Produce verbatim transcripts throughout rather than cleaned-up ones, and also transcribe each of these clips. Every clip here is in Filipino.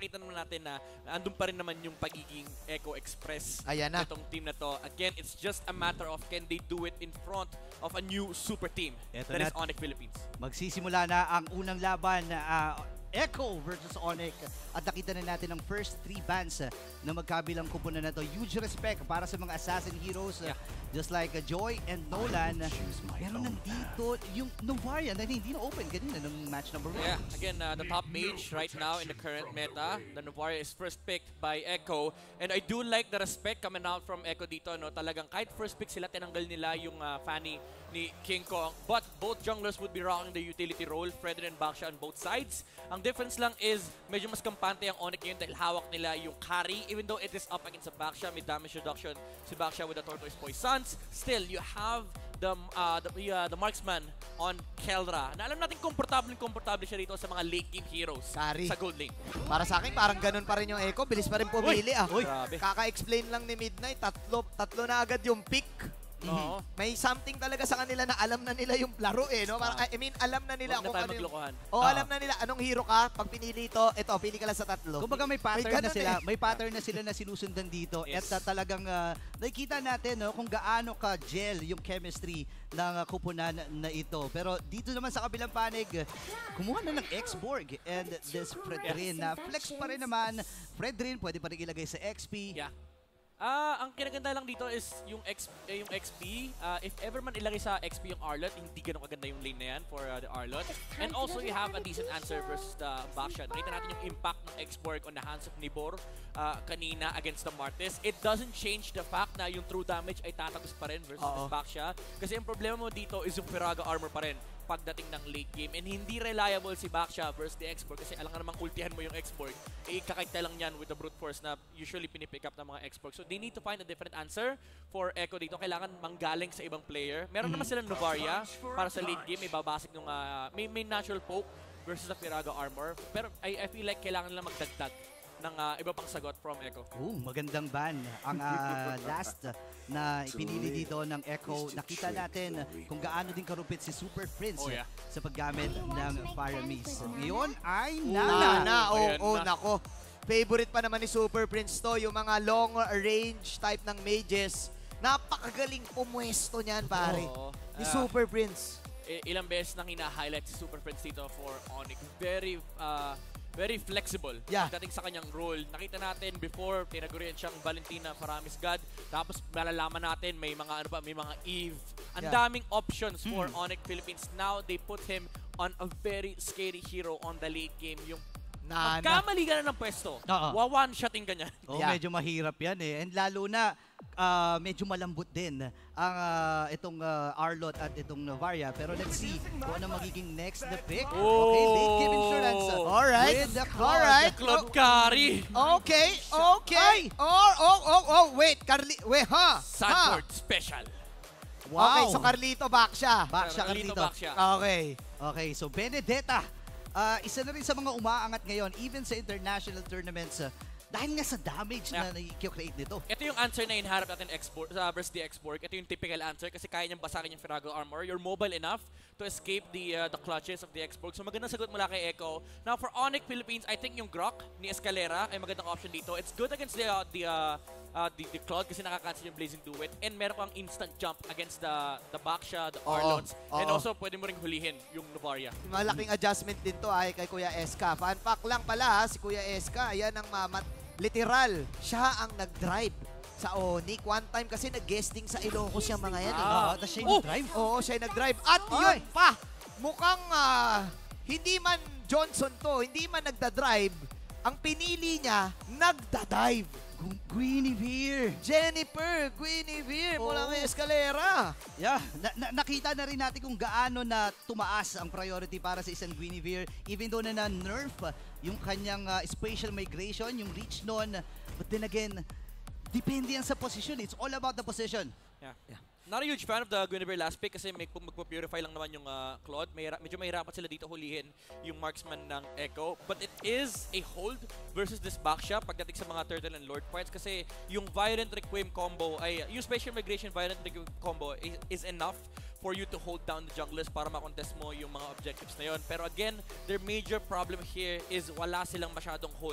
nakita naman natin na andun pa rin naman yung pagiging Echo Express. Ayan na. Itong team na to. Again, it's just a matter of can they do it in front of a new super team. Eto that na. is Onyx Philippines. Magsisimula na ang unang laban, uh, Echo versus Onyx. At nakita na natin ang first three bands uh, na magkabilang kupunan na to. Huge respect para sa mga assassin heroes. Uh, yeah. Just like uh, Joy and Nolan. Pero nandito yung Novaria na hindi na-open kanina ng match number one. Yeah, again, uh, the top mage right now in the current meta, the Novaria is first picked by Echo. And I do like the respect coming out from Echo dito. No? Talagang kahit first pick sila, tinanggal nila yung uh, Fanny ni King Kong. But both junglers would be rocking the utility role, Fredrin and Baksha on both sides. Ang difference lang is medyo mas kampante ang Onyx ngayon dahil hawak nila yung carry. Even though it is up against the Baksha, may damage reduction si Baksha with the Tortoise Poisons. Still, you have the uh, the, uh, the marksman on Kelra. Na alam natin komportable-komportable siya rito sa mga late game heroes Carry. sa gold lane. Para sa akin, parang ganun pa rin yung Echo. Bilis pa rin pumili ah. Uy, grabe. Kaka-explain lang ni Midnight, tatlo, tatlo na agad yung pick. Oo. May something talaga sa kanila na alam na nila yung laro eh, no? Parang, I mean, alam na nila Huwag na kung tayo ano yung... maglokohan. O, Ah. alam na nila anong hero ka. Pag pinili ito, ito, pili ka lang sa tatlo. Kumbaga may pattern na ganun sila, eh. may pattern na sila na sinusundan dito. Yes. At uh, talagang uh, nakikita natin no, kung gaano ka gel yung chemistry ng uh, kupunan na ito. Pero dito naman sa kabilang panig, kumuha na ng X-Borg and this Fredrin na flex pa rin naman. Fredrin pwede pa rin ilagay sa X P. Yeah. Ah, ang kinaganda lang dito is yung X eh, yung X P. Uh, if ever man ilagay sa X P yung Arlot, hindi ganun kaganda yung lane na yan for uh, the Arlot. And also you have a decent answer versus the Baksha. Nakita natin yung impact ng X-Borg on the hands of Nibor uh, kanina against the Martes. It doesn't change the fact na yung true damage ay tatagos pa rin versus Uh-oh. the Baksha. Kasi yung problema mo dito is yung Firaga armor pa rin pagdating ng late game. And hindi reliable si Baksha versus the X-Borg kasi alam nga namang ultihan mo yung X-Borg. Eh, kakita lang yan with the brute force na usually pinipick up ng mga X-Borg. So they need to find a different answer for Echo dito. Kailangan manggaling sa ibang player. Meron naman silang Novaria para sa late game. May babasik nung, uh, may, may natural poke versus the Firaga armor. Pero I, I feel like kailangan nila magdagdag ng uh, iba pang sagot from Echo. Oh, magandang ban. Ang uh, last na pinili dito ng Echo, nakita natin kung gaano din karupit si Super Prince Oh, yeah. sa paggamit ng Paramis. Ngayon ay Na, Nana. na, oh, Ayan oh, na. nako. Favorite pa naman ni Super Prince to, yung mga long range type ng mages. Napakagaling pumwesto niyan, pare. Oo. Ni Ah, Super Prince. i- ilang beses nang hina-highlight si Super Prince dito for Onyx. Very uh, very flexible Yeah. pagdating sa kanyang role. Nakita natin before, tinagurian siyang Valentina Paramis God. Tapos malalaman natin may mga ano pa, may mga Eve. Ang Yeah. daming options for Onyx Philippines. Now they put him on a very scary hero on the late game. Yung Na, na. magkamali ka na ng pwesto, Oo. wa-one-shotting ka niyan. Oh, Yeah. medyo mahirap yan eh. And lalo na, ah, medyo malambot din ang ah, itong ah, Arlot at itong Novaria. Pero let's see kung ano magiging next na pick. Oh. Okay, late game insurance. Alright. With the Claude. Alright. Claude Curry. Okay, okay. Oh, oh, oh, oh, wait, Carli, wait, ha? Ha? Sanford Special. Wow. Okay, so Carlito back siya. Back siya Carlito dito. back siya. Okay. Okay, so Benedetta. ah, isa na rin sa mga umaangat ngayon, even sa international tournaments, ah, dahil nga sa damage Yeah. na nai-create nito. Ito yung answer na hinaharap natin X-Borg, uh, versus the X-Borg. Ito yung typical answer kasi kaya niyang basakin yung Firago armor. You're mobile enough to escape the uh, the clutches of the X-Borg. So magandang sagot mula kay Echo. Now for Onyx Philippines, I think yung Grok ni Escalera ay magandang option dito. It's good against the uh, the, uh, uh, the the Claude kasi nakakancel yung Blazing Duet. And meron kang instant jump against the the Baksha, the Oo, Arlots. And oo. also pwede mo ring hulihin yung Novaria. Malaking adjustment din to ay kay Kuya Eska. Fun fact lang pala, ha, si Kuya Eska, ayan ang mamat. Literal, siya ang nag-drive sa Onyx. One time kasi nag-guesting sa Ilocos yung mga yan. Eh. Ah, tapos siya Oh! yung drive. Oo, siya yung nag-drive. At yun pa, mukhang ah, hindi man Johnson to, hindi man nagda-drive, ang pinili niya, nagda-dive. Guinevere. Jennifer Guinevere mula Oo. kay Escalera. Yeah, na, na, nakita na rin natin kung gaano na tumaas ang priority para sa isang Guinevere. Even though na na-nerf yung kanyang uh, spatial migration, yung reach nun. But then again, depende yan sa position. It's all about the position. Yeah. yeah. Not a huge fan of the Guinevere last pick kasi may magpa-purify lang naman yung uh, Claude. Mahira, medyo mahirapan sila dito hulihin yung marksman ng Echo. But it is a hold versus this Baksha pagdating sa mga Turtle and Lord parts kasi yung Violent Requiem combo ay, yung Special Migration Violent Requiem combo is, is enough for you to hold down the junglers para makontest mo yung mga objectives na yon. Pero again, their major problem here is wala silang masyadong hold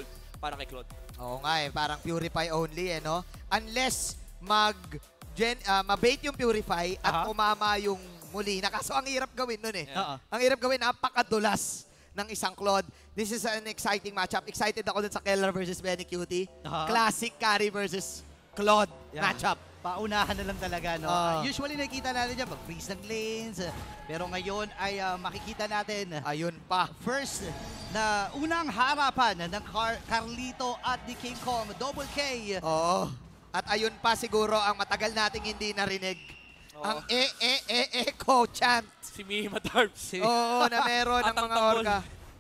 para kay Claude. Oo nga eh, parang Purify only eh, no? Unless mag gen, uh, mabait yung Purify at Aha. umama yung Molina. Kaso ang hirap gawin nun eh. Oo. Ang hirap gawin, napakadulas ng isang Claude. This is an exciting matchup. Excited ako dun sa Keller versus Benny Cutie. Aha. Classic carry versus Claude Yeah. matchup. Paunahan na lang talaga, no? Ah. Uh, usually nakikita natin dyan, mag-freeze ng lanes. uh, Pero ngayon ay uh, makikita natin Ayun pa. first na unang harapan ng Car Carlito at ni King Kong. Double K. Oo. At ayun pa siguro ang matagal nating hindi narinig. Oo. Ang e-e-e-echo chant. Si Mima Darbs. Oo, na meron ng At ang mga tanggol. orga.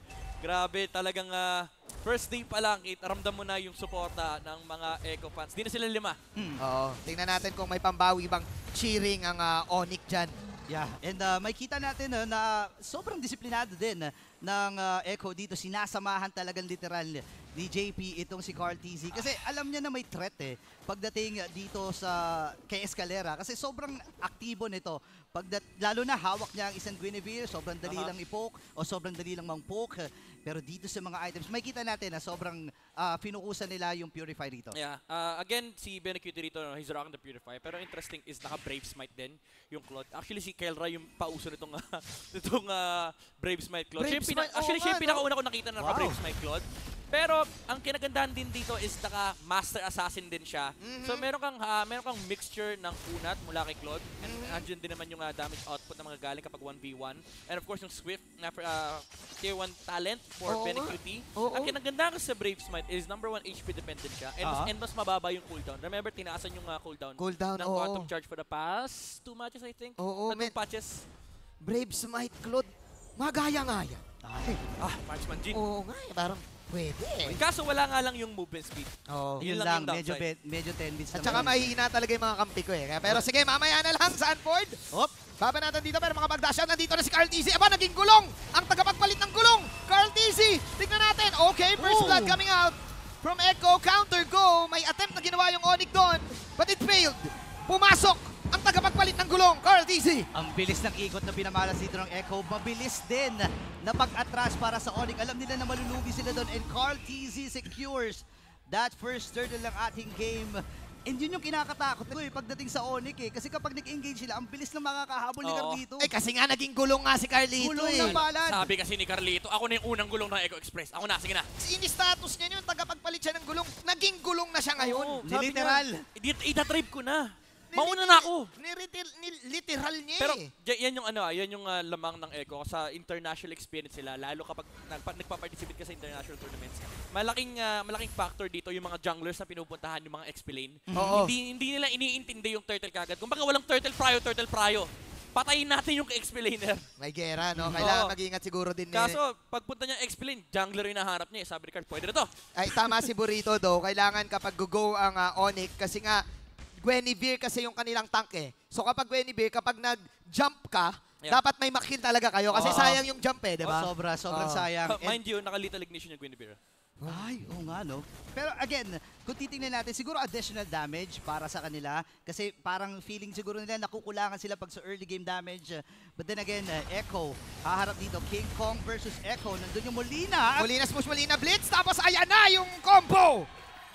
Grabe, talagang ah, first day pa lang, kita, ramdam mo na yung suporta ng mga Echo fans. Di na sila lima. Oo. Tingnan natin kung may pambawi bang cheering ang uh, Onyx dyan. Yeah, and uh, may kita natin uh, na sobrang disiplinado din uh, ng uh, Echo dito. Sinasamahan talagang literal ni J P itong si Carl T Z. Kasi alam niya na may threat eh pagdating uh, dito sa kay Escalera. Kasi sobrang aktibo nito. Pagdat, lalo na hawak niya ang isang Guinevere, sobrang dali Aha. lang i-poke o sobrang dali lang mang-poke. Pero dito sa mga items, may kita natin na sobrang uh, finukusan nila yung Purify rito. Yeah. Uh, again, si Benecutie rito, no, he's rocking the Purify. Pero interesting is naka-Brave Smite din yung Claude. Actually, si Kelra yung pauso nitong, uh, nitong uh, Brave Smite Claude. Brave Siya yung pina- Smite, oo actually, siya yung nga, no? pinakauna ko nakita na Wow. naka-Brave Smite Claude. Pero ang kinagandahan din dito is naka-Master Assassin din siya. Mhm. So meron kang uh, meron kang mixture ng kunat mula kay Claude. And andyan din naman yung uh, damage output ng mga galing kapag one v one. And of course yung Swift na uh, tier one talent for Oo nga. Benecutie. Oo. Ang kinaganda ko sa Brave Smite is number one H P dependent siya. And, mas, Aha. and mas mababa yung cooldown. Remember, tinaasan yung uh, cooldown Cooldown, ng oo. Quantum Charge for the past two matches, I think. Oo, Tatlong men. patches. Brave Smite Claude. Magaya nga yan. Ay, Ah, Marksman G. Oo nga eh, parang pwede eh. Kaso wala nga lang yung movement speed. Oo. Yun yun lang lang, yung medyo, downside. bet, medyo ten bits At naman saka yun. mahihina talaga yung mga kampi ko eh. Kaya, pero sige, mamaya na lang, Sanford. Hop! Baba natin dito, pero mga mag-dash out. Nandito na si Carl T Z. Aba, naging gulong! Ang tagapagpalit ng gulong! Carl T Z! Tignan natin. Okay, first Ooh. blood coming out from Echo. Counter go. May attempt na ginawa yung Onyx doon. But it failed. Pumasok ang tagapagpalit ng gulong, Carl T Z. Ang bilis ng ikot na pinamalas dito ng Echo. Mabilis din na pag-atras para sa Onyx. Alam nila na malulugi sila doon. And Carl T Z secures that first turtle ng ating game. And yun yung kinakatakot ko eh, pagdating sa Onyx eh. Kasi kapag nag-engage sila, ang bilis na makakahabol ni Oo. Carlito. Eh, kasi nga naging gulong nga si Carlito Gulong eh. ng balan. Sabi kasi ni Carlito, ako na yung unang gulong ng Echo Express. Ako na, sige na. In-status niya yun, tagapagpalit siya ng gulong. Naging gulong na siya ngayon. Oo, Ni sabi literal. niya, "I- Ida-drive ko na. Mauna na ako." Niritil- ni- literal niya Pero eh. y- yan yung ano, ah, yan yung ah, lamang ng Echo sa international experience sila, lalo kapag nagpa- nagpa-participate ka sa international tournaments. Malaking ah, malaking factor dito yung mga junglers na pinupuntahan yung mga X P lane. Oo. Hindi hindi nila iniintindi yung turtle kagad. Kung baka walang turtle pryo, turtle pryo. Patayin natin yung X P laner. May gera, no? Kailangan Oo. mag-ingat siguro din ni... Kaso, pagpunta niya X P lane, jungler yung naharap niya. eh. Sabi ni Carl, pwede na to. Ay, tama si Burrito do. Kailangan kapag go ang uh, Onyx, kasi nga, Guinevere kasi yung kanilang tank eh. So kapag Guinevere, kapag nag-jump ka, Yeah. dapat may makill talaga kayo. Kasi Oo. sayang yung jump eh, di ba? Oh, sobra, sobrang Oo. sayang. Ah, And- mind you, naka-lethal ignition yung Guinevere. Ay, oo nga, no? Pero again, kung titingnan natin, siguro additional damage para sa kanila. Kasi parang feeling siguro nila nakukulangan sila pag sa early game damage. But then again, uh, Echo, haharap dito. King Kong versus Echo. Nandun yung Molina. Molina smush, Molina blitz, tapos ayan na yung combo!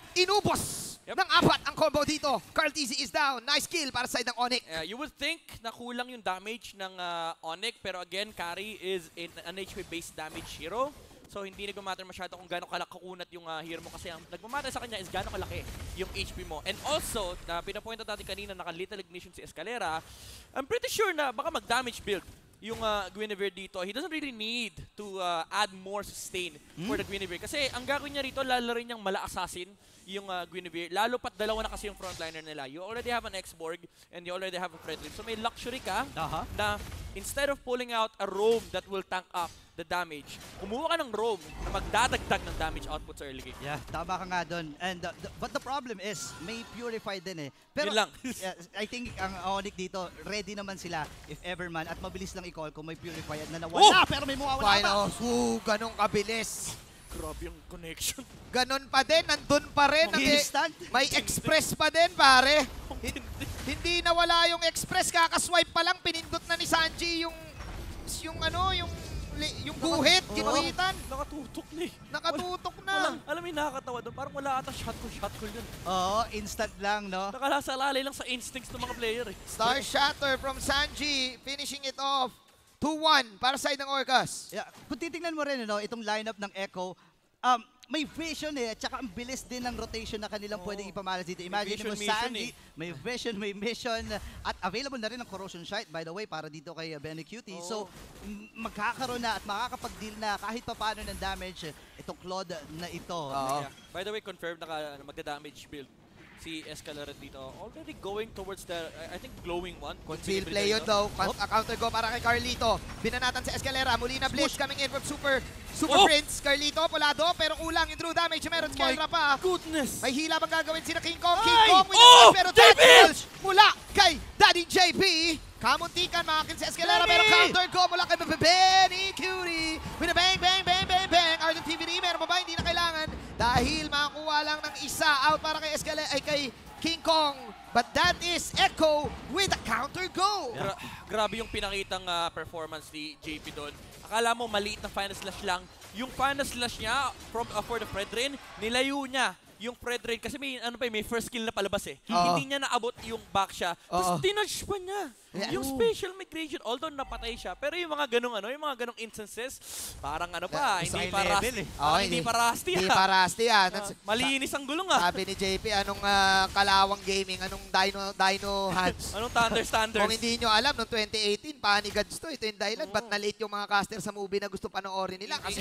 Inubos Yep. ng apat ang combo dito. Carl T Z is down. Nice kill para sa side ng Onyx. Uh, you would think na kulang yung damage ng uh, Onyx, pero again, Carry is in an H P-based damage hero. So hindi nagmamatter masyado kung gaano kalakakunat yung uh, hero mo kasi ang nagmamatter sa kanya is gaano kalaki yung H P mo. And also, na pinapoint natin kanina, naka-lethal ignition si Escalera, I'm pretty sure na baka mag-damage build yung uh, Guinevere dito. He doesn't really need to uh, add more sustain for the Guinevere. Kasi ang gagawin niya rito, lalarin niyang mala assassin yung uh, Guinevere. Lalo pat dalawa na kasi yung frontliner nila. You already have an X-Borg and you already have a Fred Rim. So may luxury ka Aha. na instead of pulling out a roam that will tank up the damage, kumuha ka ng roam na magdadagdag ng damage output sa early game. Yeah, tama ka nga doon. And uh, the- but the problem is, may Purify din eh. Pero Yun lang. yeah, I think ang Onyx dito, ready naman sila if ever man. At mabilis lang i-call kung may Purify at na nawala. Oh! Pero may mawawala pa. Final. So, ganong kabilis. Grabe yung connection. Ganon pa din, nandun pa rin. Ang Nag- instant. may express pa din, pare. Hin- Hindi nawala yung express, kakaswipe pa lang, pinindot na ni Sanji yung, yung ano, yung li- yung guhit, ginuhitan. Nakatutok na eh. Nakatutok na. Walang, alam mo yung nakakatawa doon, parang wala ata shot call, shot call yun. Oo, instant lang, no? Nakalasalali lang sa instincts ng mga player eh. Star Shatter from Sanji, finishing it off. two one para side ng Orcas. Yeah, kung titingnan mo rin, no, itong lineup ng Echo, um, may vision eh, at saka ang bilis din ng rotation na kanilang Oo. pwedeng ipamalas dito. Imagine vision, mo, mission Sanji, eh. may vision, may mission, at available na rin ang Corrosion Shite, by the way, para dito kay uh, Benny Cutie. Oo. So, m- magkakaroon na at makakapag-deal na kahit papaano ng damage itong Claude na ito. Oo. Yeah. By the way, confirmed na ka- ano, magda-damage build si Escalera dito. Already going towards the, I I think, glowing one. Conceal play yun daw. Count- a counter go para kay Carlito. Binanatan si Escalera. Muli na Blitz coming in from Super Super Oh! Prince. Carlito, pulado, pero kulang yung true damage. Meron si Kelra pa. Goodness! May hila bang gagawin sila King Kong? King Ay! Kong with Oh! a pero J P! tackles mula kay Daddy J P. Kamuntikan makakil si Escalera Benny! pero counter go mula kay Benny Cutie. With a bang, bang, bang, bang, bang. Argent T V D, meron pa ba? Hindi na kailangan. Dahil makakuha lang ng isa out para kay Escalera, ay kay King Kong. But that is Echo with a counter go. Gra- grabe yung pinakitang ah, performance ni J P doon. Akala mo maliit na final slash lang. Yung final slash niya from uh, for the Fredrin, nilayo niya yung Fredrin kasi may ano pa eh, may first skill na palabas eh. Oo. Hindi niya naabot yung back siya. Oo. Tapos dinudge pa niya. Yeah. Yung special migration, although napatay siya, pero yung mga ganong ano, yung mga ganong instances, parang ano pa, Yeah, hindi high pa level rusty. eh. Parang hindi pa rusty Hindi ah. pa rusty ah. Ah, That's- malinis ang gulong ah. Sabi ni J P, anong ah, kalawang gaming, anong dino, dino hands. Anong thunder standards? Kung hindi nyo alam, noong twenty eighteen, panigads to. Ito yung dahilan. Ba't na-late yung mga caster sa movie na gusto panoorin nila? Kasi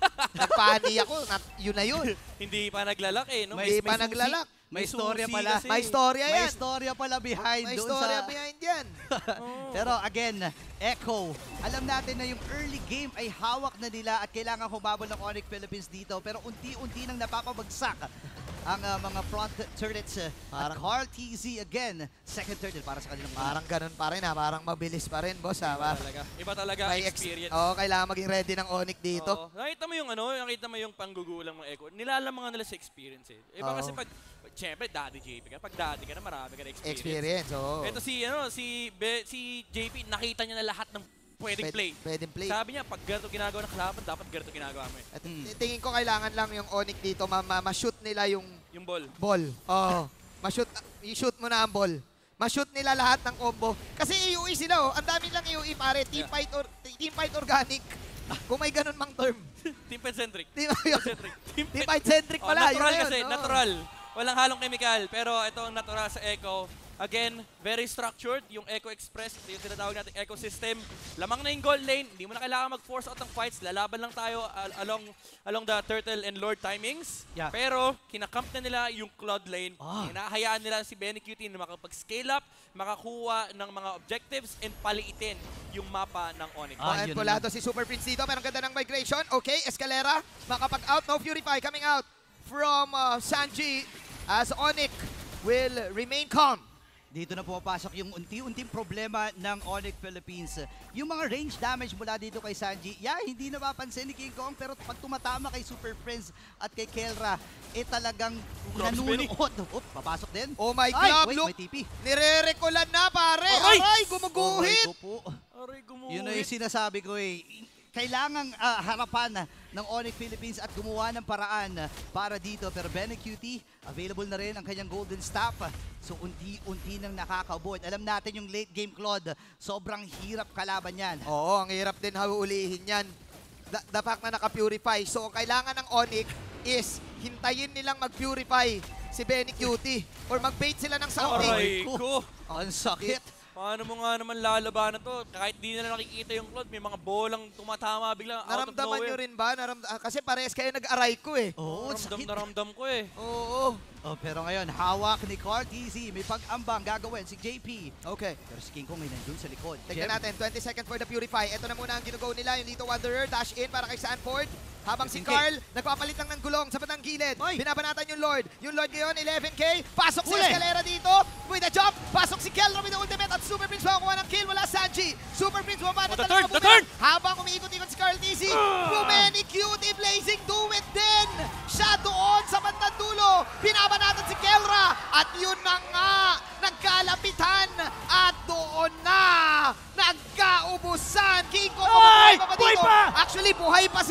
nagpani ako. Na, yun na yun. Hindi pa naglalak eh. No? Hindi pa susi. naglalak. May May storya susi pala. kasi. May storya May yan. istorya pala behind May doon storya sa... behind yan. Oo. Pero again, Echo, alam natin na yung early game ay hawak na nila at kailangan humabol ng Onyx Philippines dito. Pero unti-unti nang napapabagsak ang uh, mga front turrets. Uh, at Parang- Carl T Z again, second turret para sa kanilang Parang ganun pa rin ha. Parang mabilis pa rin, boss ha. Iba Parang talaga. Iba talaga may ex- experience. Oo, kailangan maging ready ng Onyx dito. Oo. Nakita mo yung ano, nakita mo yung panggugulang ng Echo. Nilalamangan nila sa experience eh. Iba Oo. kasi pag, siyempre, daddy J P ka. Pag daddy ka na, marami ka na experience. Experience, oo. Ito si, ano, si, Be, si J P, nakita niya na lahat ng pwedeng play. Pwedeng play. Sabi niya, pag ganito ginagawa ng kalaban, dapat ganito ginagawa mo eh. At Hmm. tingin ko kailangan lang yung Onyx dito, ma- ma- ma-shoot nila yung Yung ball. ball. Oo. Ma-shoot, i-shoot mo na ang ball. Ma-shoot nila lahat ng combo. Kasi E U E sila oh. Ang dami lang E U E pare. Team Yeah. fight or team fight organic. Kung may ganun mang term. Team Pencentric. Di ba yun? Centric. Team Team fight centric Oh, pala. natural yun na yun, kasi, oo. natural. Walang halong chemical. Pero ito ang natural sa Echo. Again, very structured. Yung Echo Express, ito yung tinatawag natin ecosystem. Lamang na yung gold lane. Hindi mo na kailangan mag-force out ng fights. Lalaban lang tayo al- along along the Turtle and Lord timings. Yeah. Pero, kinakamp na nila yung Cloud lane. Ah. Hinahayaan nila si Benny Cutie na makapag-scale up, makakuha ng mga objectives, and paliitin yung mapa ng Onyx. Ah, Oh, and yun pulado si Super Prince dito. Pero ang ganda ng migration. Okay, Escalera. Makapag-out. No Purify coming out from uh, Sanji as Onyx will remain calm. Dito na pumapasok yung unti-unting problema ng Onyx Philippines. Yung mga range damage mula dito kay Sanji, yeah, hindi napapansin ni King Kong, pero pag tumatama kay Super Prince at kay Kelra, eh talagang Drops Benny. nanunuot. Oop, papasok din. Oh my Ay, God, wait, look. may T P. Nire-recolan na pare. Aray! Aray, gumuguhit. Aray ko po. Aray, gumuhit. Yun na yung sinasabi ko eh. Kailangang ah, harapan ng Onyx Philippines at gumawa ng paraan para dito. Pero Benny Cutie, available na rin ang kanyang golden staff. So unti-unti nang nakaka-avoid. Alam natin yung late game Claude, sobrang hirap kalaban yan. Oo, ang hirap din hauulihin yan. The, the fact na naka-purify. So, ang kailangan ng Onyx is hintayin nilang mag-purify si Benny Cutie or mag-bait sila ng something. Aray ko. Ang sakit. Paano mo nga naman lalabanan to? Kahit di na nakikita yung Claude, may mga bolang tumatama bigla out of Naramdaman nowhere. nyo rin ba? Naramda ah, kasi parehas kayo nag-aray ko eh. Oo, oh, Naramdam sakit. na ramdam ko eh. Oo. Oh, pero ngayon, hawak ni Carl T Z. May pag-ambang gagawin si J P. Okay. Pero si King Kong ay nandun sa likod. Tignan Jem, natin, twenty seconds for the Purify. Ito na muna ang ginugo nila, yung Lito Wanderer, dash in para kay Sanford. Habang si fifteen K. Carl, nagpapalit lang ng gulong sa batang gilid. Oy! Binabanatan yung Lord. Yung Lord ngayon, eleven K. Pasok si Huli! Escalera dito. With a jump. Pasok si Kelro with the ultimate. At Super Prince makakuha ng kill. Wala Sanji. Super Prince bumaba Oh, na the talaga turn, the bumaba. turn! Habang umiikot-ikot si Carl T Z. Bumeni Cutie Blazing do it din. Siya doon sa bandang dulo. Binabanatan si Kelra. At yun na nga. Nagkalapitan. At doon na. Nagkaubusan. King Kong Ay! pa ba Buhay dito? pa! Actually,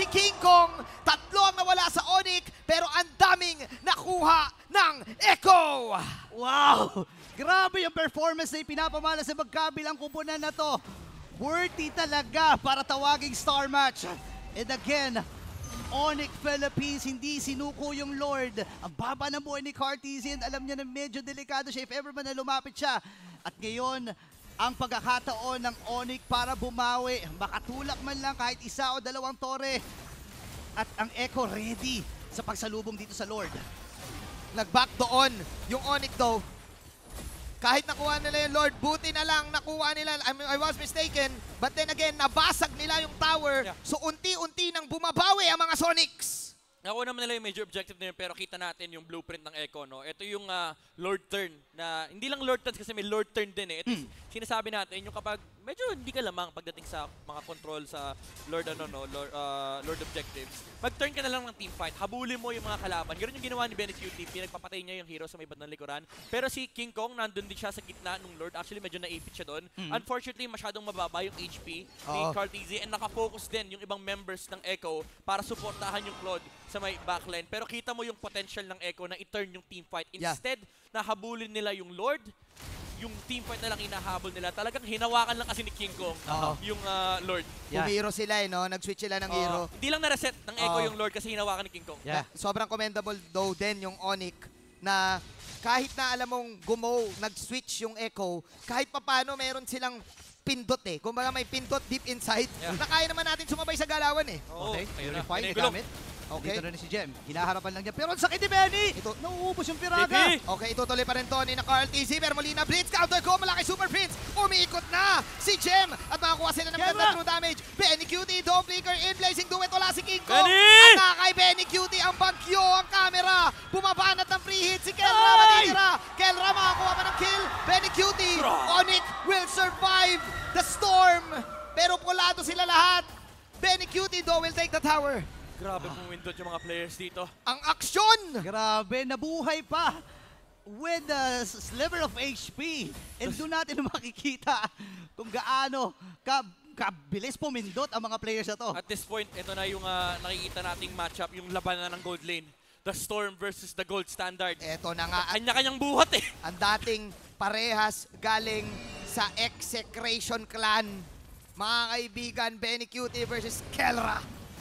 si King Kong. Tatlo ang nawala sa Onyx, pero ang daming nakuha ng Echo. Wow! Grabe yung performance na ipinapamala sa magkabilang kupunan na to. Worthy talaga para tawaging star match. And again, Onyx Philippines, hindi sinuko yung Lord. Ang baba ng buhay ni Cartesian, alam niya na medyo delikado siya if ever man na lumapit siya. At ngayon, ang pagkakataon ng Onyx para bumawi, makatulak man lang kahit isa o dalawang tore. At ang Echo ready sa pagsalubong dito sa Lord. Nag-back doon yung Onyx though. Kahit nakuha nila yung Lord, buti na lang nakuha nila. I, mean, I was mistaken. But then again, nabasag nila yung tower. Yeah. So unti-unti nang bumabawi ang mga Sonics. Nakuha naman nila yung major objective na yun, pero kita natin yung blueprint ng Echo, no? Ito yung uh, Lord Turn na, hindi lang Lord Turn kasi may Lord Turn din eh. Ito Hmm. sinasabi natin, yung kapag medyo hindi ka lamang pagdating sa mga control sa Lord, ano, no, Lord, uh, Lord Objectives, mag-turn ka na lang ng team fight, habulin mo yung mga kalaban. Ganun yung ginawa ni Benecutie, pinagpapatay niya yung hero sa may bandang likuran. Pero si King Kong, nandun din siya sa gitna ng Lord. Actually, medyo naipit siya doon. Hmm. Unfortunately, masyadong mababa yung H P ni Oo. Cartesian and nakafocus din yung ibang members ng Echo para suportahan yung Claude sa may backline. Pero kita mo yung potential ng Echo na i-turn yung team fight. Yeah. Instead, nahabulin nila yung Lord, yung team fight na lang inahabol nila. Talagang hinawakan lang kasi ni King Kong Oo. yung uh, Lord. Yeah. Umiro sila eh, no? Nag-switch sila ng Uh, hero. hindi lang na-reset ng Echo Oo. yung Lord kasi hinawakan ni King Kong. Yeah. Sobrang commendable though din yung Onyx na kahit na alam mong gumo, nag-switch yung Echo, kahit papano meron silang pindot eh. Kumbaga may pindot deep inside Yeah. na kaya naman natin sumabay sa galawan eh. Oo, Okay, ayun na. Purify, Ayun na yung gulong. nagamit. Okay. Dito na rin si Jem. Hinaharapan lang niya. Pero ang sakit ni Benny! Ito. Nauubos yung piraga. Baby! Okay, itutuloy pa rin to ni na Carl T Z, pero Molina Blitz, counter go, malaki Super Prince, umiikot na si Jem at makakuha sila ng Jem maganda na! true damage. Benecutie, Dome Flicker, in Blazing Duet, wala si King Kong. Benny! At na kay Benecutie ang bagyo, ang camera, bumabanat ng free hit si Kelra, Ay! matitira. Kelra makakuha pa ng kill, Benecutie, Onyx will survive the storm, pero pulado sila lahat. Benecutie though will take the tower. Grabe pumindot yung mga players dito. Ang aksyon! Grabe, nabuhay pa with a sliver of H P. And doon natin makikita kung gaano ka kabilis pumindot ang mga players na to. At this point, ito na yung uh, nakikita nating matchup, yung labanan ng gold lane. The Storm versus the Gold Standard. Eto na nga, at Kanya-kanyang buhat eh. ang dating parehas galing sa Execration Clan. Mga kaibigan, Benecutie versus Kelra.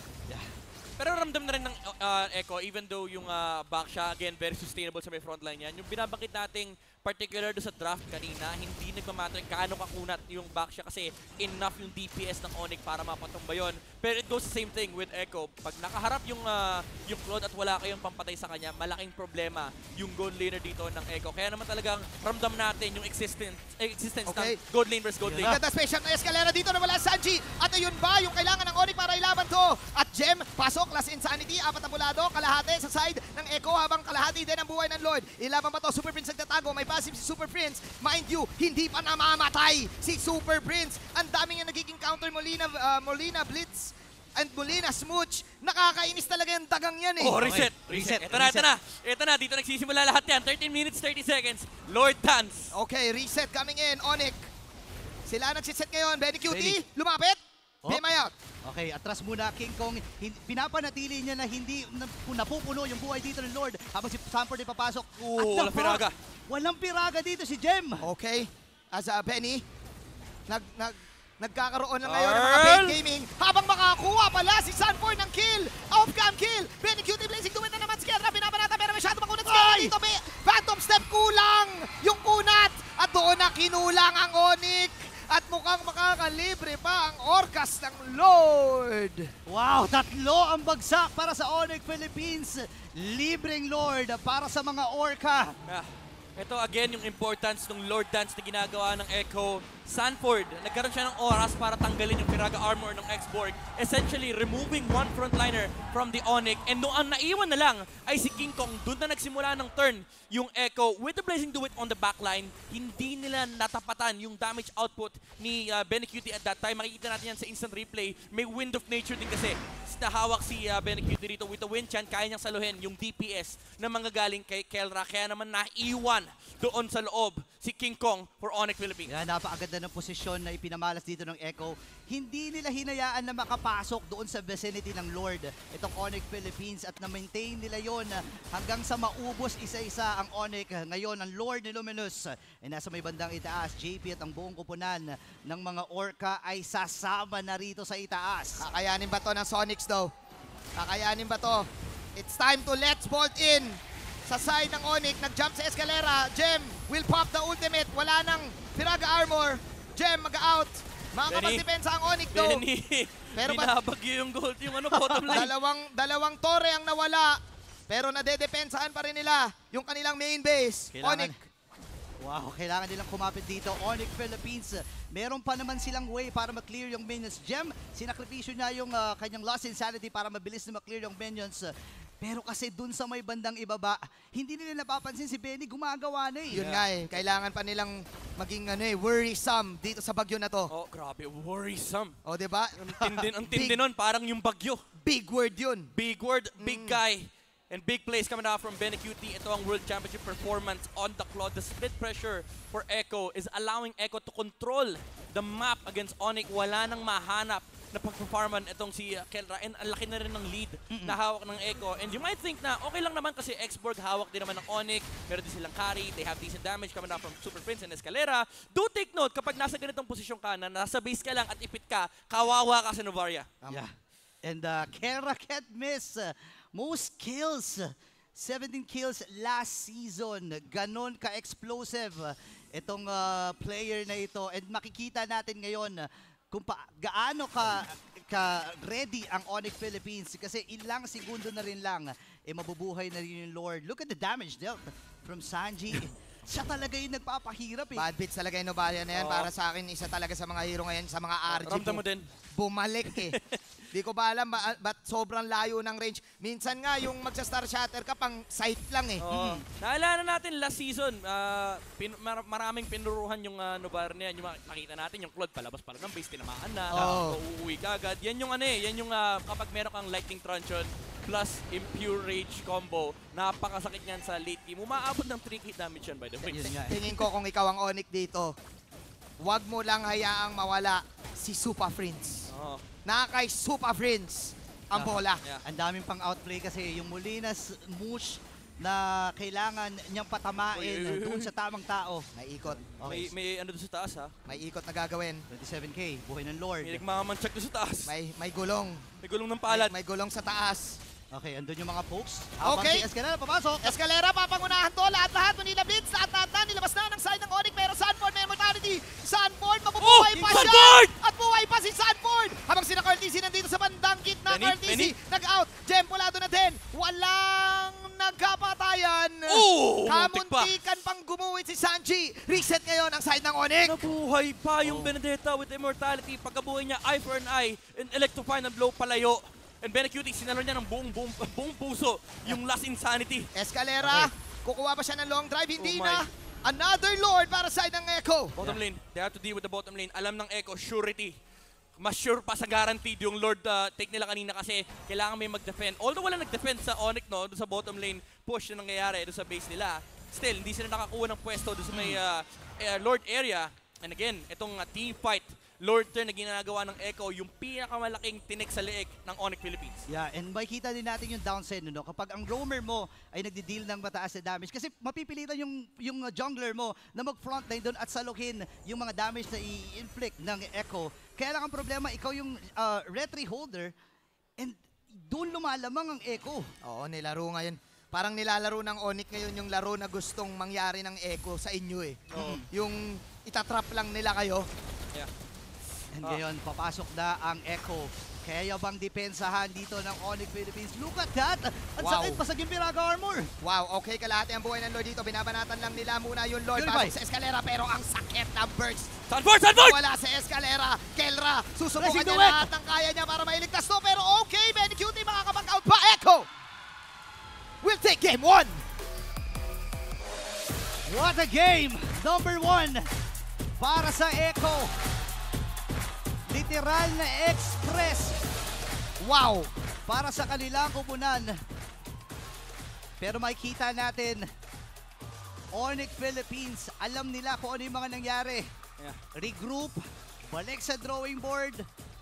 Pero ramdam na rin ng uh, Echo, even though yung uh, back siya, again, very sustainable sa may frontline yan. Yung binabangkit nating particular do sa draft kanina, hindi nagmamatter kaano kakunat yung back siya kasi enough yung D P S ng Onyx para mapatumba yun. Pero it goes the same thing with Echo. Pag nakaharap yung, uh, yung Claude at wala kayong pampatay sa kanya, malaking problema yung gold laner dito ng Echo. Kaya naman talagang ramdam natin yung existence, eh, existence Okay. ng gold lane versus gold lane. Ganda special na escalera dito na wala Sanji. At ayun ba yung kailangan ng Onyx para ilaban to? At Gem, pasok, last insanity, apat na bulado, kalahati sa side ng Echo habang kalahati din ang buhay ng Lord. Ilaban ba to? Super Prince nagtatago, may passive si Super Prince. Mind you, hindi pa namamatay si Super Prince. Ang daming yung nagiging counter Molina, uh, Molina Blitz and Molina Smooch. Nakakainis talaga yung dagang yan eh. Oh, reset. Reset. Reset. Ito na, ito na. Ito na, dito nagsisimula lahat yan. thirteen minutes, thirty seconds. Lord Dance. Okay, reset coming in, Onyx. Sila nagsiset ngayon. Benecutie, Ready. lumapit. Oh. Game out. Okay, atras muna King Kong. Hin- pinapanatili niya na hindi na, napupuno yung buhay dito ng Lord habang si Sanford ay papasok. Oo, At walang nako, piraga. Walang piraga dito si Jem. Okay, as a Benny, nag, nag, nagkakaroon lang ngayon ng mga Earl! paid gaming habang makakuha pala si Sanford ng kill. Off-cam kill. Benecutie Blazing Duet na naman si Kelra. Binabanata pero masyado makunat si Kelra Ay! dito. May Phantom Step kulang yung kunat. At doon na kinulang ang Onyx. At mukhang makakalibre pa ang Orcas ng Lord. Wow, tatlo ang bagsak para sa Onyx Philippines. Libreng Lord para sa mga Orca. Ah, ito again yung importance ng Lord Dance na ginagawa ng Echo. Sanford, nagkaroon siya ng oras para tanggalin yung Piraga armor ng X-Borg. Essentially, removing one frontliner from the Onyx. And noong ang naiwan na lang ay si King Kong. Doon na nagsimula ng turn yung Echo. With the Blazing Duet on the backline, hindi nila natapatan yung damage output ni uh, Benecutie at that time. Makikita natin yan sa instant replay. May Wind of Nature din kasi. Nahawak si uh, Benecutie dito with the Wind Chant. Kaya niyang saluhin yung D P S na manggagaling kay Kelra. Kaya naman naiwan doon sa loob si King Kong for Onyx Philippines. Yan, napakaganda ng posisyon na ipinamalas dito ng Echo. Hindi nila hinayaan na makapasok doon sa vicinity ng Lord itong Onyx Philippines at na-maintain nila yon hanggang sa maubos isa-isa ang Onyx. Ngayon, ang Lord ni Luminous ay nasa may bandang itaas. J P at ang buong kupunan ng mga Orca ay sasama na rito sa itaas. Kakayanin ba to ng Sonics daw? Kakayanin ba to? It's time to let's bolt in. Sa side ng Onyx, nag-jump sa Escalera. Gem will pop the ultimate. Wala nang Piraga Armor. Gem mag-out. Makakapag-depensa ang Onyx though. Benny, Pero ba- binabagyo yung gold yung ano, bottom lane. dalawang, dalawang tore ang nawala. Pero nadedepensahan pa rin nila yung kanilang main base. Kailangan- Onyx. Wow, kailangan nilang kumapit dito. Onyx Philippines, meron pa naman silang way para ma-clear yung minions. Gem, sinakripisyo niya yung uh, kanyang Lost Insanity para mabilis na ma-clear yung minions. Pero kasi dun sa may bandang ibaba, hindi nila napapansin si Benny, gumagawa na eh. Yun nga eh, kailangan pa nilang maging ano eh, worrisome dito sa bagyo na to. Oh, grabe, worrisome. O, di ba? Ang tindi, ang tindi Big- nun, parang yung bagyo. Big word yun. Big word, big Mm. guy, and big plays coming out from Benny Q T. Ito ang World Championship performance on the clock. The split pressure for Echo is allowing Echo to control the map against Onyx. Wala nang mahanap na pagperforman itong si uh, Kelra, and ang laki na rin ng lead na hawak ng Echo. And you might think na okay lang naman kasi Xborg hawak din naman ng Onyx, meron din silang carry, they have decent damage coming out from Super Prince and Escalera. Do take note, kapag nasa ganitong posisyon ka na nasa base ka lang at ipit ka, kawawa ka sa Novaria. Yeah. And uh, Kelra can't miss. Uh, most kills, seventeen kills last season. Ganon ka-explosive uh, itong uh, player na ito. And makikita natin ngayon uh, kung pa, gaano ka, ka ready ang Onyx Philippines. Kasi ilang segundo na rin lang, eh mabubuhay na rin yung Lord. Look at the damage dealt from Sanji. Siya talaga yung nagpapahirap eh. Bad beats talaga yung Novaria na yan. Oo. Para sa akin, isa talaga sa mga hero ngayon, sa mga R G. Ramdam mo din. Bumalik eh. Di ko ba alam, ba, ba't sobrang layo ng range. Minsan nga, yung magsa-star shatter ka, pang sight lang eh. Oo. Naalala natin last season, ah, pin- mar- maraming pinuruhan yung uh, Novaria na yan. Yung mak- nakita natin, yung Claude palabas pala ng base, tinamaan na, Oo. uuwi ka agad. Yan yung ano eh, yan yung ah, kapag meron kang Lightning Truncheon plus Impure Rage combo, napakasakit yan sa late game. Umaabot ng three hit damage yan by the way. Yun nga eh. Tingin ko kung ikaw ang Onyx dito, wag mo lang hayaang mawala si Supa Friends. Oo. Nakakay Supa Friends ang Ah, bola. Yeah. Ang daming pang outplay kasi yung Molinas Mush na kailangan niyang patamain Uy, uy, uy. doon sa tamang tao. May ikot. May, may ano doon sa taas ha. May ikot na gagawin. twenty-seven K, buhay ng Lord. May nagmamamanchak doon sa taas. May may gulong. May gulong ng May, palad. may gulong sa taas. Okay, andun yung mga pokes. Habang Okay. si Escalera papasok. Escalera, papangunahan to. Lahat-lahat, Manila Blitz. Lahat-lahat na. Nilabas na ng side ng Onyx. Pero Sanford, may mortality. Sanford, mabubuhay Oh, pa siya. Sanford! At buhay pa si Sanford. Habang sina Carl T C nandito sa bandang gitna. Benny, Carl T C, Benny. nag-out. Jem Pulado na din. Walang nagkapatayan. Oh, muntik pa. Kamuntikan pang gumuhit si Sanji. Reset ngayon ang side ng Onyx. Nabuhay pa yung Oh. Benedetta with immortality. Pagkabuhay niya, eye for an eye, and electrify na blow palayo. And Benecuti, sinalo niya ng buong, buong, buong puso yung Last Insanity. Escalera, kukuha pa siya ng long drive. Hindi Oh my. na. Another Lord para side ng Echo. Bottom lane, they have to deal with the bottom lane. Alam ng Echo, surety. Mas sure pa sa guaranteed yung Lord uh, take nila kanina kasi kailangan may mag-defend. Although wala nag-defend sa Onyx, no, doon sa bottom lane push na nangyayari doon sa base nila. Still, hindi sila nakakuha ng pwesto doon sa may uh, uh, Lord area. And again, itong uh, team fight, Lord turn na ginagawa ng Echo, yung pinakamalaking tinik sa leeg ng Onyx Philippines. Yeah, and makikita din natin yung downside, no? Kapag ang roamer mo ay nagdi-deal ng mataas na damage. Kasi mapipilitan yung, yung uh, jungler mo na mag-frontline doon at salukin yung mga damage na i-inflict ng Echo. Kaya lang ang problema, ikaw yung uh, retry holder and doon lumalamang ang Echo. Oo, nilaro ngayon. Parang nilalaro ng Onyx ngayon yung laro na gustong mangyari ng Echo sa inyo eh. Oo. Yung itatrap lang nila kayo. Yeah. And Ah. ngayon, papasok na ang Echo. Kaya bang depensahan dito ng Onyx Philippines? Look at that! Ang Wow. sakit pa sa Gimpiraga Armor! Wow, okay, kalahati ang buhay ng Lord dito. Binabanatan lang nila muna yung Lord Purify. pasok sa Escalera pero ang sakit ng burst. Sanford! Sanford! Wala sa Escalera. Kelra, susubukan Pressing niya duet. lahat ng kaya niya para mailigtas to. Pero okay, Benecuti makakapag-out pa. Echo will take game one. What a game! Number one para sa Echo. Literal na express Wow. para sa kanilang kupunan. Pero makikita natin Onyx Philippines, alam nila kung ano yung mga nangyari. Yeah. Regroup, balik sa drawing board.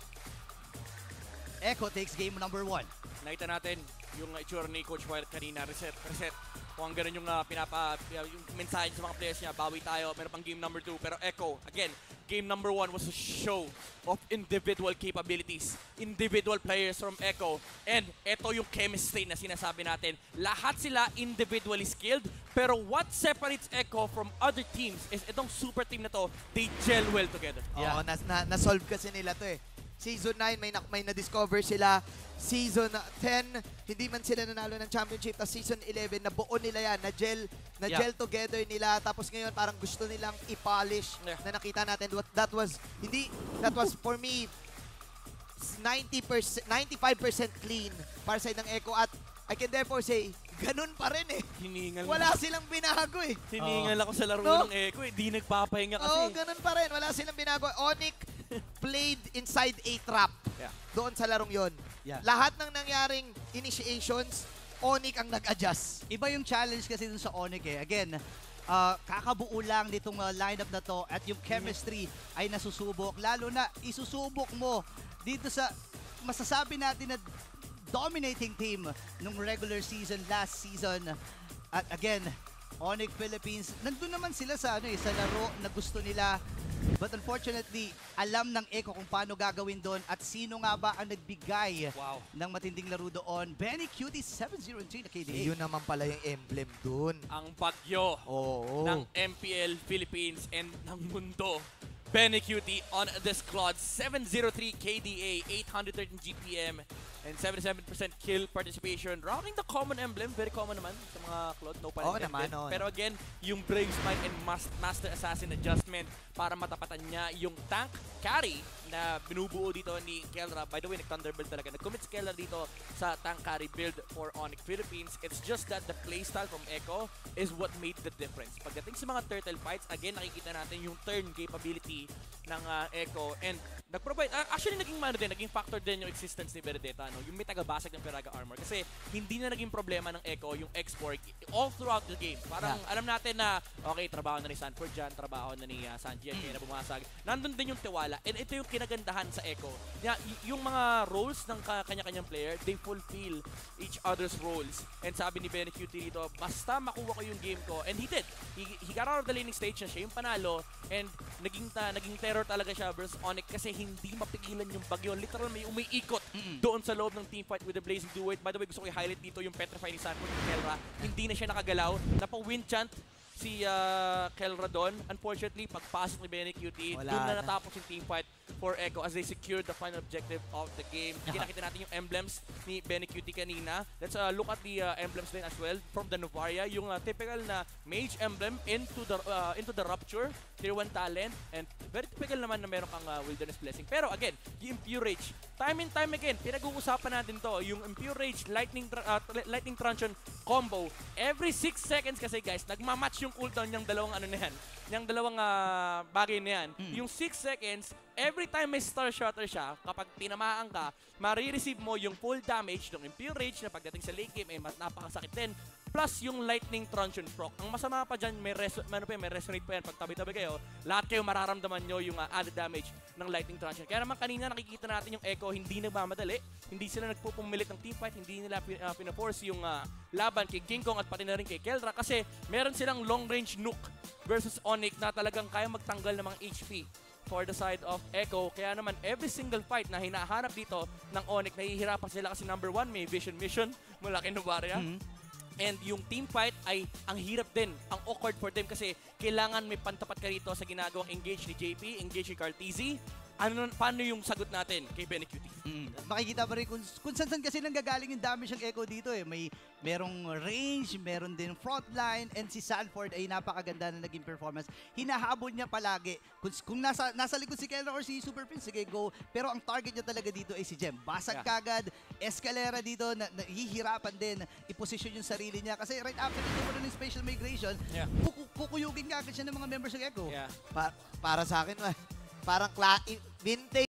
Echo takes game number one. Nakita natin yung itsura ni Coach Wild kanina, reset, reset. Kung ang ganun yung uh, pinapa, yung mensahe sa mga players niya, bawi tayo, meron pang game number two. Pero Echo, again, game number one was a show of individual capabilities, individual players from Echo. And ito yung chemistry na sinasabi natin. Lahat sila individually skilled, pero what separates Echo from other teams is itong super team na to, they gel well together. Oo, na, na, na-solve kasi nila to eh. Season nine, may, na, may na-discover sila. Season ten, hindi man sila nanalo ng championship. Tapos season eleven, nabuo nila yan. Na-gel na Yeah. gel together nila. Tapos ngayon, parang gusto nilang i-polish Yeah. na nakita natin. What, that was, hindi, that was for me, ninety percent, ninety-five percent clean para sa ng Echo. At I can therefore say, ganun pa rin eh. Hiningal Wala silang binago eh. Hiningal ako sa laro No? ng Echo eh. Di nagpapahinga kasi. Oo, ganun pa rin. Wala silang binago. Onyx played inside a trap. Yeah. Doon sa larong yon. Yeah. Lahat ng nangyaring initiations, Onyx ang nag-adjust. Iba yung challenge kasi dun sa Onyx eh. Again, uh, kakabuo lang nitong uh, lineup na to at yung chemistry ay nasusubok. Lalo na isusubok mo dito sa masasabi natin na dominating team nung regular season last season. At again, Onyx Philippines, nandun naman sila sa ano eh, sa laro na gusto nila. But unfortunately, alam ng Echo kung paano gagawin doon at sino nga ba ang nagbigay Wow. ng matinding laro doon. Benny Cutie seven zero three na K D A. Eh, yun naman pala yung emblem dun. Ang bagyo Oo. ng M P L Philippines and ng mundo. Benny Cutie on the squad, seven zero three K D A, eight hundred thirteen G P M, and seventy-seven percent kill participation. Rocking the common emblem, very common naman sa mga Cloud, no pun Oo intended. naman, oo. Pero again, yung Brave Smite and Mas- Master Assassin adjustment para matapatan niya yung tank carry na binubuo dito ni Kelra. By the way, nag-Thunderbolt talaga. Nag-commit si Kelra dito sa tank carry build for Onyx Philippines. It's just that the playstyle from Echo is what made the difference. Pagdating sa mga turtle fights, again, nakikita natin yung turn capability ng uh, Echo. And nag-provide, uh, actually naging mano din, naging factor din yung existence ni Benedetta, no? Yung may tagabasag ng Piraga Armor. Kasi hindi na naging problema ng Echo yung export all throughout the game. Parang Yeah. alam natin na, okay, trabaho na ni Sanford dyan, trabaho na ni uh, Sanjian, kaya na bumasag. Nandun din yung tiwala. And ito yung kinagandahan sa Echo. Yeah, y- yung mga roles ng ka- kanya-kanyang player, they fulfill each other's roles. And sabi ni Benny Cutie dito, basta makuha ko yung game ko. And he did. He, he got out of the laning stage na siya yung panalo. And naging, ta, naging terror talaga siya versus Onyx kasi hindi mapigilan yung bagyo. Literal may umiikot doon sa loob ng teamfight with the Blazing Duet. By the way, gusto ko i-highlight dito yung Petrify ni Sanford ni Kelra. Hindi na siya nakagalaw. Napa-win chant si uh, Kelra doon. Unfortunately, pagpasok ni Benny Cutie, Wala doon na na. natapos yung teamfight for Echo as they secured the final objective of the game. Kinakita natin yung emblems ni Benny Cutie kanina. Let's uh, look at the uh, emblems din as well from the Novaria. Yung uh, typical na mage emblem into the uh, into the Rupture, tier one talent, and very typical naman na meron kang uh, Wilderness Blessing. Pero again, yung Impure Rage, time and time again, pinag-uusapan natin to, yung Impure Rage, Lightning, uh, Lightning Truncheon combo. Every six seconds kasi guys, nagmamatch yung cooldown ng dalawang ano na yan, yung dalawang uh, bagay na yan. Mm. Yung six seconds, every time may Star Shatter siya, kapag tinamaan ka, marireceive mo yung full damage ng Impure Rage na pagdating sa late game, eh, napakasakit din. Plus yung Lightning Truncheon proc. Ang masama pa dyan, may, res ano pa, may resonate pa yan. Pag tabi-tabi kayo, lahat kayo mararamdaman nyo yung uh, added damage ng Lightning Truncheon. Kaya naman kanina nakikita natin yung Echo, hindi nagmamadali. Hindi sila nagpupumilit ng teamfight. Hindi nila uh, pinaforce yung uh, laban kay King Kong at pati na rin kay Kelra. Kasi meron silang long-range nuke versus Onyx na talagang kaya magtanggal ng mga H P for the side of Echo. Kaya naman, every single fight na hinahanap dito ng Onyx, nahihirapan sila kasi number one, may vision mission mula kay Novaria. Mm-hmm. And yung team fight ay ang hirap din, ang awkward for them kasi kailangan may pantapat ka rito sa ginagawang engage ni J P, engage ni Carteezy. Ano, paano yung sagot natin kay Benny Cutie? Mm. Makikita pa rin kung, kung saan kasi nanggagaling yung damage ng Echo dito eh. May merong range, meron din frontline, and si Sanford ay napakaganda na naging performance. Hinahabol niya palagi. Kung, kung nasa, nasa likod si Kelra or si Super Prince, sige go. Pero ang target niya talaga dito ay si Jem. Basag Yeah. kagad, escalera dito, na, nahihirapan din i-position yung sarili niya. Kasi right after dito mo ng special migration, Yeah. kuku kukuyugin kagad siya ng mga members ng Echo. Yeah. Pa- para sa akin, parang kla- vintage